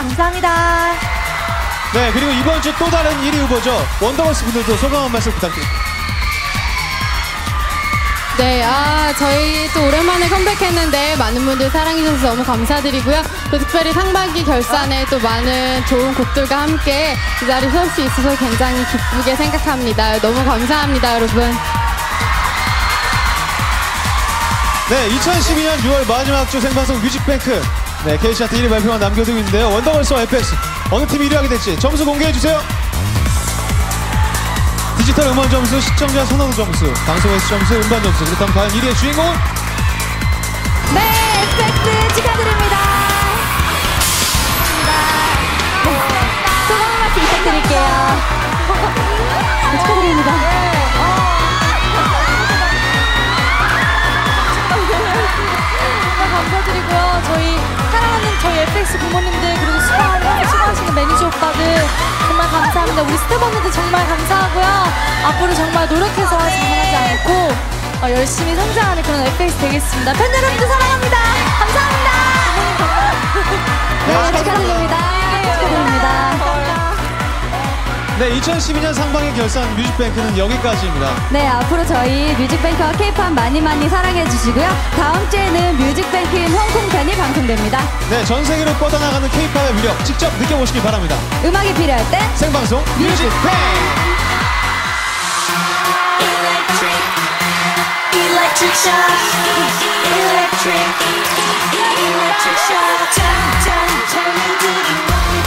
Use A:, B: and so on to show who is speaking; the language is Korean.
A: 감사합니다.
B: 네, 그리고 이번 주 또 다른 1위 후보죠. 원더걸스 분들도 소감 한 말씀 부탁드립니다.
C: 네, 저희 또 오랜만에 컴백했는데 많은 분들 사랑해주셔서 너무 감사드리고요. 또 특별히 상반기 결산에 또 많은 좋은 곡들과 함께 이 자리에 설 수 있어서 굉장히 기쁘게 생각합니다. 너무 감사합니다, 여러분.
B: 네, 2012년 6월 마지막 주 생방송 뮤직뱅크. 네, K차트 1위 발표만 남겨두고 있는데요. 원더걸스와 FX 어느 팀이 1위 하게 될지 점수 공개해주세요. 디지털 음원 점수, 시청자 선호도 점수, 방송 횟수 점수, 음반 점수. 그렇다면 과연 1위의 주인공은?
A: 네, FX 축하드립니다. 소감 한 말씀 부탁드릴게요. 축하드립니다. 정말 감사드리고요. 사랑하는 저희 FX 부모님들, 그리고 수고하시는 매니저 오빠들 정말 감사합니다. 우리 스태프분들도 정말 감사하고요. 앞으로 정말 노력해서 장난하지 않고 열심히 성장하는 그런 FX 되겠습니다. 팬 여러분들 사랑합니다. 감사합니다.
B: 네,
A: 축하드립니다. 축하드립니다.
B: 네, 2012년 상반기 결산 뮤직뱅크는 여기까지입니다.
A: 네, 앞으로 저희 뮤직뱅크와 K-팝 많이 사랑해 주시고요. 다음 주에는 뮤직뱅크 인 홍콩편이 방송됩니다.
B: 네, 전 세계로 뻗어나가는 K-팝의 위력 직접 느껴보시기 바랍니다.
A: 음악이 필요할 때
B: 생방송 뮤직뱅크!
D: Electric shock, electric shock, turn me to the